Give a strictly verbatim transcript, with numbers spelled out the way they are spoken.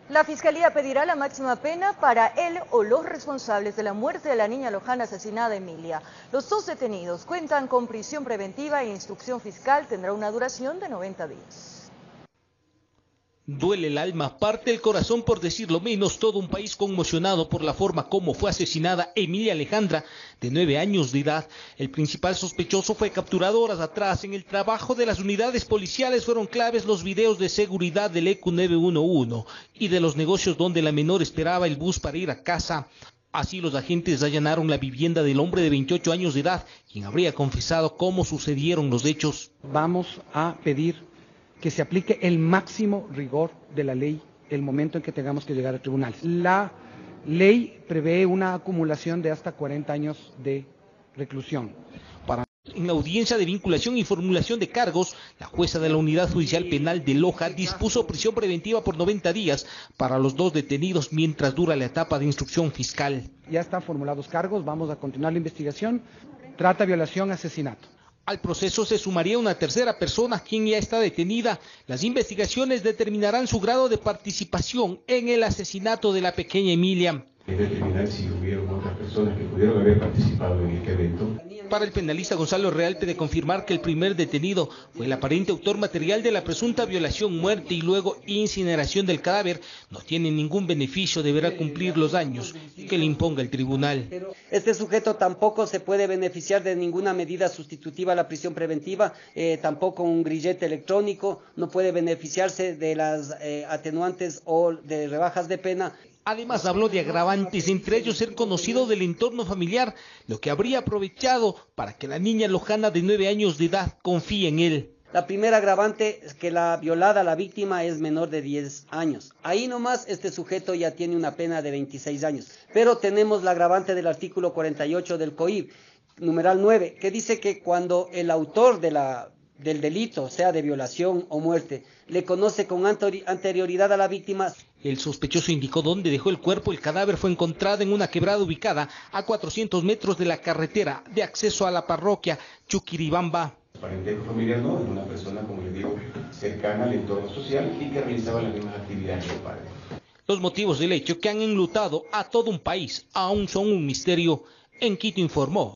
La Fiscalía pedirá la máxima pena para él o los responsables de la muerte de la niña lojana asesinada Emilia. Los dos detenidos cuentan con prisión preventiva e instrucción fiscal tendrá una duración de noventa días. Duele el alma, parte el corazón por decirlo menos, todo un país conmocionado por la forma como fue asesinada Emilia Alejandra, de nueve años de edad. El principal sospechoso fue capturado horas atrás. En el trabajo de las unidades policiales fueron claves los videos de seguridad del E Q nueve uno uno y de los negocios donde la menor esperaba el bus para ir a casa. Así los agentes allanaron la vivienda del hombre de veintiocho años de edad, quien habría confesado cómo sucedieron los hechos. Vamos a pedir que se aplique el máximo rigor de la ley el momento en que tengamos que llegar a tribunales. La ley prevé una acumulación de hasta cuarenta años de reclusión. Para... En la audiencia de vinculación y formulación de cargos, la jueza de la Unidad Judicial Penal de Loja dispuso prisión preventiva por noventa días para los dos detenidos mientras dura la etapa de instrucción fiscal. Ya están formulados cargos, vamos a continuar la investigación. Trata, violación, asesinato. Al proceso se sumaría una tercera persona, quien ya está detenida. Las investigaciones determinarán su grado de participación en el asesinato de la pequeña Emilia. Determinar si hubieron otras personas que pudieron haber participado en este evento. Para el penalista Gonzalo Realpe, de confirmar que el primer detenido fue el aparente autor material de la presunta violación, muerte y luego incineración del cadáver, no tiene ningún beneficio, deberá cumplir los años que le imponga el tribunal. Este sujeto tampoco se puede beneficiar de ninguna medida sustitutiva a la prisión preventiva, eh, tampoco un grillete electrónico, no puede beneficiarse de las eh, atenuantes o de rebajas de pena. Además habló de agravantes, entre ellos ser conocido del entorno familiar, lo que habría aprovechado para que la niña lojana de nueve años de edad confíe en él. La primera agravante es que la violada, la víctima, es menor de diez años. Ahí nomás este sujeto ya tiene una pena de veintiséis años. Pero tenemos la agravante del artículo cuarenta y ocho del C O I B, numeral nueve, que dice que cuando el autor de la... del delito, sea de violación o muerte, le conoce con anterioridad a la víctima. El sospechoso indicó dónde dejó el cuerpo. El cadáver fue encontrado en una quebrada ubicada a cuatrocientos metros de la carretera de acceso a la parroquia Chuquiribamba. Parentesco familiar no, es una persona, como le digo, cercana al entorno social y que realizaba las mismas actividades que el padre. Los motivos del hecho, que han enlutado a todo un país, aún son un misterio. En Quito informó